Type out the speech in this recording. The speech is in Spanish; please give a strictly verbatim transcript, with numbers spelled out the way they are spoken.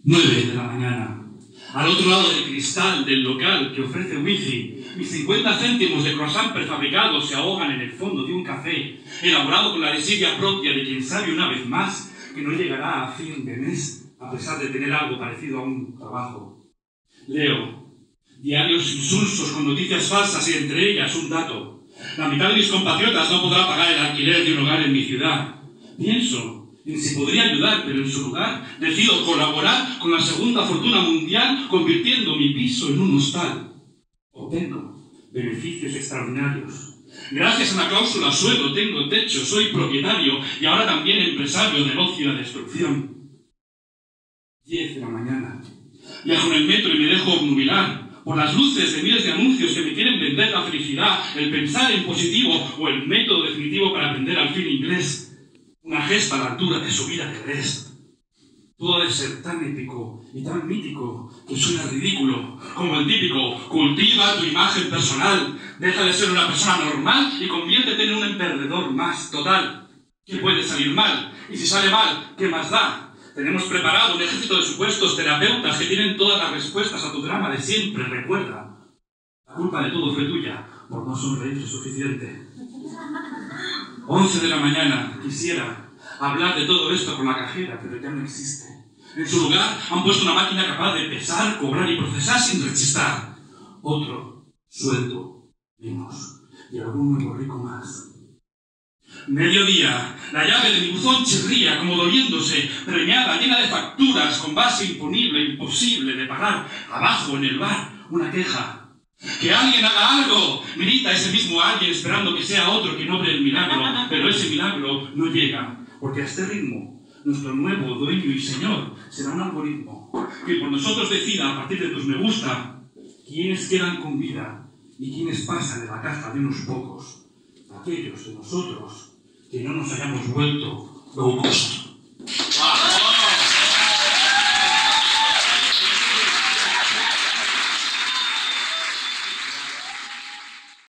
Nueve de la mañana. Al otro lado del cristal del local que ofrece wifi, mis cincuenta céntimos de croissant prefabricado se ahogan en el fondo de un café, elaborado con la desidia propia de quien sabe una vez más que no llegará a fin de mes, a pesar de tener algo parecido a un trabajo. Leo diarios insulsos con noticias falsas y entre ellas un dato. La mitad de mis compatriotas no podrá pagar el alquiler de un hogar en mi ciudad. Pienso en si podría ayudar, pero en su lugar decido colaborar con la segunda fortuna mundial convirtiendo mi piso en un hostal. Obtengo beneficios extraordinarios. Gracias a la cláusula suelo tengo techo, soy propietario y ahora también empresario del ocio y la destrucción. Diez de la mañana. Viajo en el metro y me dejo obnubilar por las luces de miles de anuncios que me quieren vender la felicidad, el pensar en positivo o el método definitivo para aprender al fin inglés. Una gesta a la altura de subir a Everest. Todo debe ser tan épico y tan mítico que suena ridículo, como el típico: cultiva tu imagen personal, deja de ser una persona normal y conviértete en un emprendedor más total. ¿Qué puede salir mal? Y si sale mal, ¿qué más da? Tenemos preparado un ejército de supuestos terapeutas que tienen todas las respuestas a tu drama de siempre. Recuerda, la culpa de todo fue tuya por no sonreír suficiente. Once de la mañana. Quisiera hablar de todo esto con la cajera, pero ya no existe. En su lugar han puesto una máquina capaz de pesar, cobrar y procesar sin rechistar. Otro sueldo menos y algún nuevo rico más. Mediodía. La llave de mi buzón chirría como doliéndose, preñada, llena de facturas, con base imponible, imposible de pagar. Abajo en el bar, una queja. ¡Que alguien haga algo! Grita ese mismo alguien esperando que sea otro quien obre el milagro, pero ese milagro no llega, porque a este ritmo nuestro nuevo dueño y señor será un algoritmo que por nosotros decida a partir de tus me gusta quiénes quedan con vida y quiénes pasan de la caja de unos pocos, aquellos de nosotros que no nos hayamos vuelto low cost.